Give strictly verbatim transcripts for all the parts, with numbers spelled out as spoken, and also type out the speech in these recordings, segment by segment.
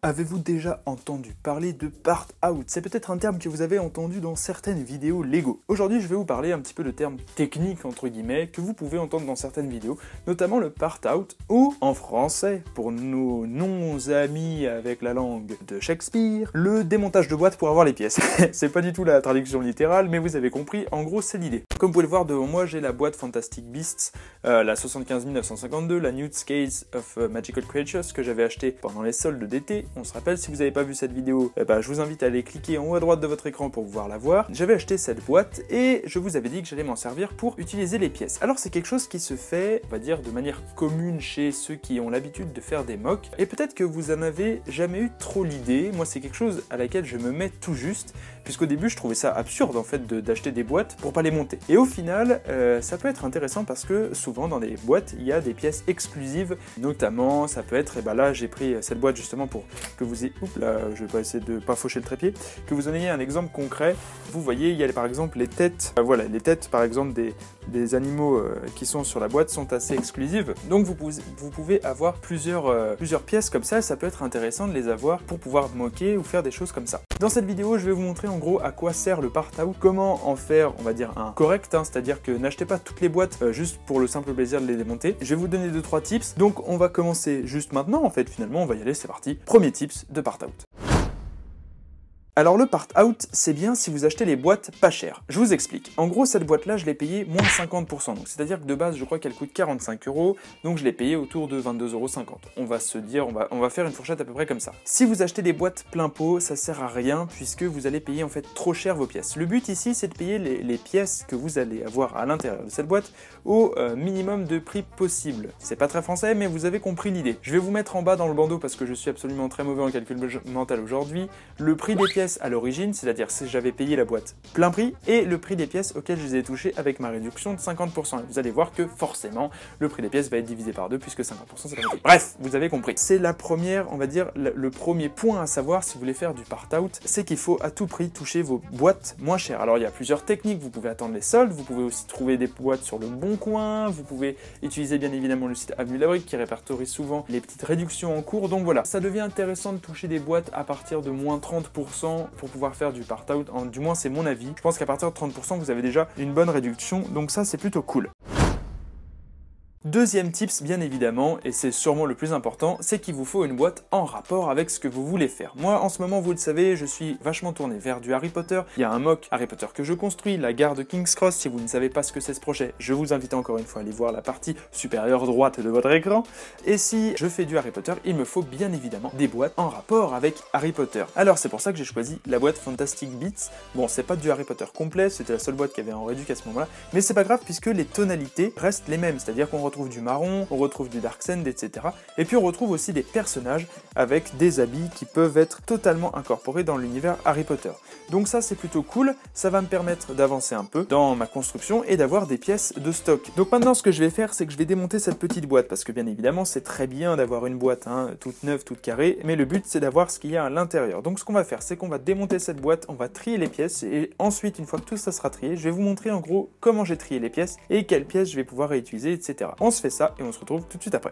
Avez-vous déjà entendu parler de part out? C'est peut-être un terme que vous avez entendu dans certaines vidéos Lego. Aujourd'hui, je vais vous parler un petit peu de termes techniques, entre guillemets, que vous pouvez entendre dans certaines vidéos, notamment le part out, ou en français, pour nos non-amis avec la langue de Shakespeare, le démontage de boîte pour avoir les pièces. C'est pas du tout la traduction littérale, mais vous avez compris, en gros, c'est l'idée. Comme vous pouvez le voir devant moi, j'ai la boîte Fantastic Beasts, euh, la soixante-quinze mille neuf cent cinquante-deux, la Newt's Case of Magical Creatures, que j'avais acheté pendant les soldes d'été. On se rappelle, si vous n'avez pas vu cette vidéo, eh ben, je vous invite à aller cliquer en haut à droite de votre écran pour pouvoir la voir. J'avais acheté cette boîte et je vous avais dit que j'allais m'en servir pour utiliser les pièces. Alors c'est quelque chose qui se fait, on va dire, de manière commune chez ceux qui ont l'habitude de faire des mocks, et peut-être que vous en avez jamais eu trop l'idée. Moi, c'est quelque chose à laquelle je me mets tout juste, puisqu'au début je trouvais ça absurde en fait d'acheter des boîtes pour pas les monter. Et au final, euh, ça peut être intéressant parce que souvent dans des boîtes, il y a des pièces exclusives, notamment ça peut être, et ben là j'ai pris cette boîte justement pour que vous ayez, oups là, je vais pas essayer de pas faucher le trépied, que vous en ayez un exemple concret. Vous voyez, il y a par exemple les têtes, euh, voilà, les têtes par exemple des, des animaux euh, qui sont sur la boîte sont assez exclusives, donc vous pouvez, vous pouvez avoir plusieurs, euh, plusieurs pièces comme ça, ça peut être intéressant de les avoir pour pouvoir moquer ou faire des choses comme ça. Dans cette vidéo, je vais vous montrer en gros à quoi sert le part out, comment en faire, on va dire, un correct, hein, c'est-à-dire que n'achetez pas toutes les boîtes euh, juste pour le simple plaisir de les démonter. Je vais vous donner deux trois tips, donc on va commencer juste maintenant en fait, finalement on va y aller, c'est parti. Premier tips de part out. Alors le part out, c'est bien si vous achetez les boîtes pas chères. Je vous explique. En gros, cette boîte-là, je l'ai payée moins cinquante pour cent. Donc c'est-à-dire que de base, je crois qu'elle coûte quarante-cinq euros. Donc je l'ai payée autour de vingt-deux euros cinquante. On va se dire, on va, on va faire une fourchette à peu près comme ça. Si vous achetez des boîtes plein pot, ça sert à rien puisque vous allez payer en fait trop cher vos pièces. Le but ici, c'est de payer les, les pièces que vous allez avoir à l'intérieur de cette boîte au euh, minimum de prix possible. C'est pas très français, mais vous avez compris l'idée. Je vais vous mettre en bas dans le bandeau parce que je suis absolument très mauvais en calcul mental aujourd'hui, le prix des pièces à l'origine, c'est-à-dire si j'avais payé la boîte plein prix, et le prix des pièces auxquelles je les ai touchées avec ma réduction de cinquante pour cent. Et vous allez voir que forcément, le prix des pièces va être divisé par deux puisque cinquante pour cent c'est la moitié. Bref, vous avez compris. C'est la première, on va dire, le, le premier point à savoir si vous voulez faire du part out, c'est qu'il faut à tout prix toucher vos boîtes moins chères. Alors il y a plusieurs techniques, vous pouvez attendre les soldes, vous pouvez aussi trouver des boîtes sur le bon coin, vous pouvez utiliser bien évidemment le site Avenue de la Brique qui répertorie souvent les petites réductions en cours. Donc voilà, ça devient intéressant de toucher des boîtes à partir de moins trente pour cent pour pouvoir faire du part out, en, du moins c'est mon avis. Je pense qu'à partir de trente pour cent vous avez déjà une bonne réduction, donc ça c'est plutôt cool. Deuxième tips, bien évidemment, et c'est sûrement le plus important, c'est qu'il vous faut une boîte en rapport avec ce que vous voulez faire. Moi, en ce moment, vous le savez, je suis vachement tourné vers du Harry Potter. Il y a un mock Harry Potter que je construis, la gare de King's Cross. Si vous ne savez pas ce que c'est ce projet, je vous invite encore une fois à aller voir la partie supérieure droite de votre écran. Et si je fais du Harry Potter, il me faut bien évidemment des boîtes en rapport avec Harry Potter. Alors c'est pour ça que j'ai choisi la boîte Fantastic Beasts. Bon, c'est pas du Harry Potter complet, c'était la seule boîte qui avait en réduit à ce moment-là, mais c'est pas grave puisque les tonalités restent les mêmes, c'est-à-dire qu'on retrouve du marron, on retrouve du dark sand, et cetera. Et puis on retrouve aussi des personnages avec des habits qui peuvent être totalement incorporés dans l'univers Harry Potter. Donc ça c'est plutôt cool, ça va me permettre d'avancer un peu dans ma construction et d'avoir des pièces de stock. Donc maintenant ce que je vais faire, c'est que je vais démonter cette petite boîte, parce que bien évidemment c'est très bien d'avoir une boîte hein, toute neuve, toute carrée, mais le but c'est d'avoir ce qu'il y a à l'intérieur. Donc ce qu'on va faire, c'est qu'on va démonter cette boîte, on va trier les pièces, et ensuite une fois que tout ça sera trié, je vais vous montrer en gros comment j'ai trié les pièces et quelles pièces je vais pouvoir réutiliser, et cetera. On se fait ça et on se retrouve tout de suite après.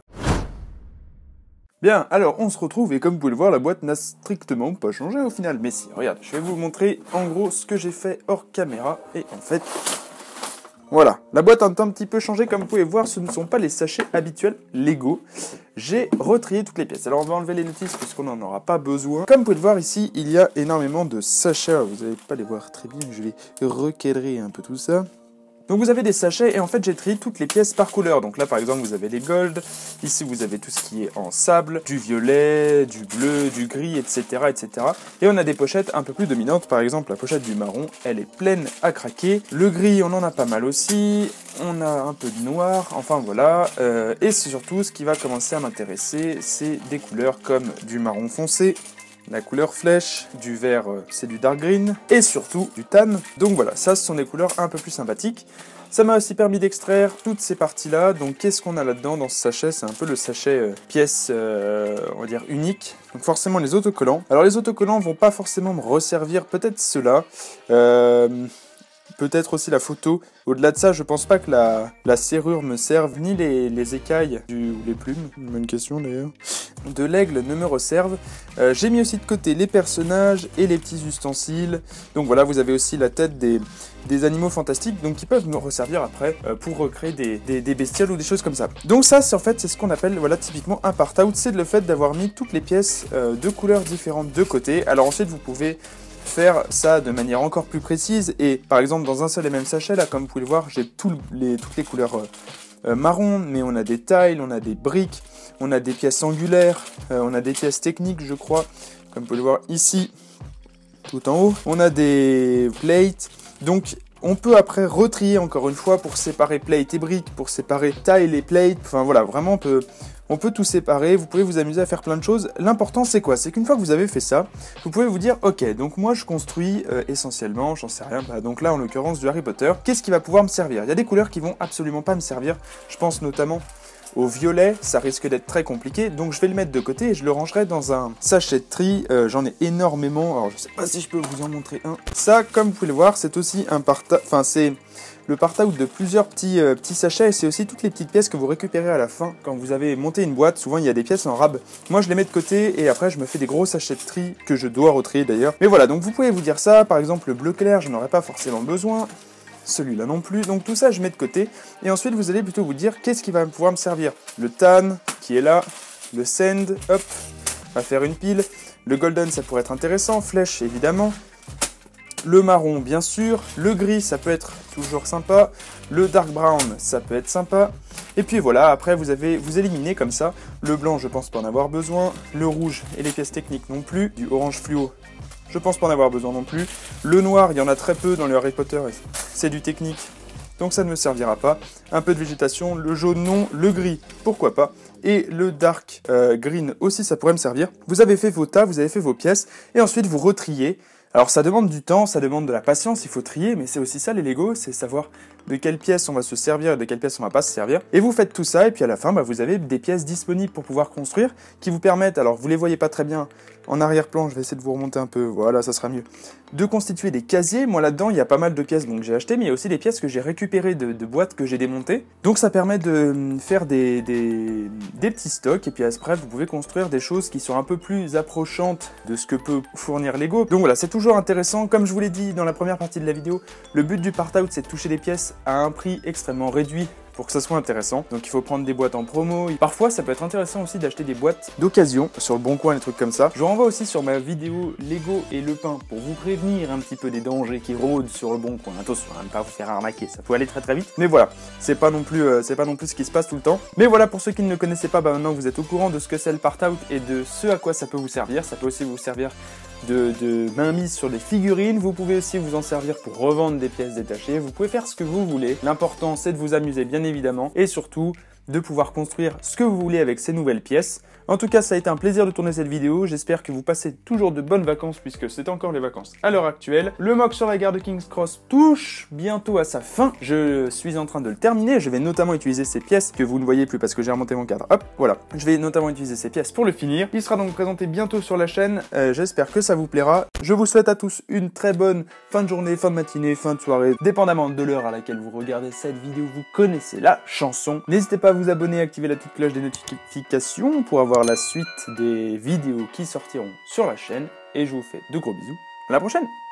Bien, alors on se retrouve et comme vous pouvez le voir, la boîte n'a strictement pas changé au final. Mais si, regarde, je vais vous montrer en gros ce que j'ai fait hors caméra. Et en fait, voilà, la boîte a un petit peu changé. Comme vous pouvez voir, ce ne sont pas les sachets habituels Lego. J'ai retrié toutes les pièces. Alors on va enlever les notices puisqu'on n'en aura pas besoin. Comme vous pouvez le voir ici, il y a énormément de sachets. Vous n'allez pas les voir très bien, je vais recadrer un peu tout ça. Donc vous avez des sachets et en fait j'ai trié toutes les pièces par couleur. Donc là par exemple vous avez les gold, ici vous avez tout ce qui est en sable, du violet, du bleu, du gris, et cetera et cetera. Et on a des pochettes un peu plus dominantes, par exemple la pochette du marron, elle est pleine à craquer. Le gris on en a pas mal aussi, on a un peu de noir, enfin voilà. Euh, et surtout ce qui va commencer à m'intéresser, c'est des couleurs comme du marron foncé, la couleur flèche, du vert c'est du dark green, et surtout du tan. Donc voilà, ça ce sont des couleurs un peu plus sympathiques. Ça m'a aussi permis d'extraire toutes ces parties-là. Donc qu'est-ce qu'on a là-dedans dans ce sachet? C'est un peu le sachet euh, pièce, euh, on va dire, unique. Donc forcément les autocollants. Alors les autocollants vont pas forcément me resservir, peut-être ceux-là. Euh... peut-être aussi la photo. Au-delà de ça, je pense pas que la, la serrure me serve, ni les, les écailles du, ou les plumes, bonne question d'ailleurs, de l'aigle ne me resservent. Euh, J'ai mis aussi de côté les personnages et les petits ustensiles. Donc voilà, vous avez aussi la tête des, des animaux fantastiques, donc qui peuvent me resservir après euh, pour recréer des, des, des bestioles ou des choses comme ça. Donc ça, c'est en fait, c'est ce qu'on appelle, voilà, typiquement un part-out, c'est le fait d'avoir mis toutes les pièces euh, de couleurs différentes de côté. Alors ensuite, vous pouvez faire ça de manière encore plus précise, et par exemple, dans un seul et même sachet, là, comme vous pouvez le voir, j'ai tout les, toutes les couleurs euh, euh, marron, mais on a des tiles, on a des briques, on a des pièces angulaires, euh, on a des pièces techniques, je crois, comme vous pouvez le voir ici, tout en haut. On a des plates, donc on peut après retrier encore une fois pour séparer plate et briques, pour séparer tile et plate, enfin voilà, vraiment on peut, on peut tout séparer, vous pouvez vous amuser à faire plein de choses. L'important c'est quoi? C'est qu'une fois que vous avez fait ça, vous pouvez vous dire, ok, donc moi je construis euh, essentiellement, j'en sais rien, bah, donc là en l'occurrence du Harry Potter, qu'est-ce qui va pouvoir me servir? Il y a des couleurs qui vont absolument pas me servir, je pense notamment au violet, ça risque d'être très compliqué, donc je vais le mettre de côté et je le rangerai dans un sachet de tri. Euh, j'en ai énormément, alors je sais pas si je peux vous en montrer un. Ça, comme vous pouvez le voir, c'est aussi un part-out, enfin c'est le part-out de plusieurs petits, euh, petits sachets, et c'est aussi toutes les petites pièces que vous récupérez à la fin. Quand vous avez monté une boîte, souvent il y a des pièces en rab. Moi je les mets de côté et après je me fais des gros sachets de tri que je dois retrier d'ailleurs. Mais voilà, donc vous pouvez vous dire ça, par exemple le bleu clair, je n'en aurais pas forcément besoin. Celui-là non plus, donc tout ça je mets de côté, et ensuite vous allez plutôt vous dire qu'est-ce qui va pouvoir me servir. Le tan, qui est là, le sand, hop, on va faire une pile, le golden ça pourrait être intéressant, flèche évidemment, le marron bien sûr, le gris ça peut être toujours sympa, le dark brown ça peut être sympa, et puis voilà, après vous avez, vous éliminez comme ça, le blanc je pense pas en avoir besoin, le rouge et les pièces techniques non plus, du orange fluo, je pense pas en avoir besoin non plus. Le noir, il y en a très peu dans le Harry Potter, c'est du technique, donc ça ne me servira pas. Un peu de végétation, le jaune non, le gris, pourquoi pas. Et le dark euh, green aussi, ça pourrait me servir. Vous avez fait vos tas, vous avez fait vos pièces, et ensuite vous retriez. Alors ça demande du temps, ça demande de la patience, il faut trier, mais c'est aussi ça les Lego, c'est savoir de quelle pièce on va se servir et de quelle pièce on va pas se servir. Et vous faites tout ça, et puis à la fin, bah, vous avez des pièces disponibles pour pouvoir construire, qui vous permettent, alors vous les voyez pas très bien en arrière-plan, je vais essayer de vous remonter un peu, voilà, ça sera mieux, de constituer des casiers. Moi là-dedans, il y a pas mal de pièces donc j'ai acheté, mais il y a aussi des pièces que j'ai récupérées de, de boîtes que j'ai démontées. Donc ça permet de faire des, des, des petits stocks, et puis après, vous pouvez construire des choses qui sont un peu plus approchantes de ce que peut fournir Lego. Donc voilà, c'est toujours intéressant, comme je vous l'ai dit dans la première partie de la vidéo, le but du part-out, c'est de toucher des pièces à un prix extrêmement réduit pour que ça soit intéressant. Donc il faut prendre des boîtes en promo. Parfois ça peut être intéressant aussi d'acheter des boîtes d'occasion sur le Bon Coin, des trucs comme ça. Je vous renvoie aussi sur ma vidéo Lego et le pain pour vous prévenir un petit peu des dangers qui rôdent sur le Bon Coin. Attention à ne pas vous faire arnaquer, ça peut aller très très vite. Mais voilà, c'est pas non plus euh, c'est pas non plus ce qui se passe tout le temps. Mais voilà, pour ceux qui ne le connaissaient pas, bah maintenant vous êtes au courant de ce que c'est le part-out et de ce à quoi ça peut vous servir. Ça peut aussi vous servir de, de mainmise sur des figurines. Vous pouvez aussi vous en servir pour revendre des pièces détachées. Vous pouvez faire ce que vous voulez. L'important c'est de vous amuser bien évidemment, et surtout de pouvoir construire ce que vous voulez avec ces nouvelles pièces. En tout cas, ça a été un plaisir de tourner cette vidéo. J'espère que vous passez toujours de bonnes vacances, puisque c'est encore les vacances à l'heure actuelle. Le mock sur la gare de King's Cross touche bientôt à sa fin. Je suis en train de le terminer. Je vais notamment utiliser ces pièces que vous ne voyez plus parce que j'ai remonté mon cadre. Hop, voilà. Je vais notamment utiliser ces pièces pour le finir. Il sera donc présenté bientôt sur la chaîne. Euh, J'espère que ça vous plaira. Je vous souhaite à tous une très bonne fin de journée, fin de matinée, fin de soirée, dépendamment de l'heure à laquelle vous regardez cette vidéo. Vous connaissez la chanson. N'hésitez pas à vous abonner et activer la petite cloche des notifications pour avoir la suite des vidéos qui sortiront sur la chaîne, et je vous fais de gros bisous, à la prochaine.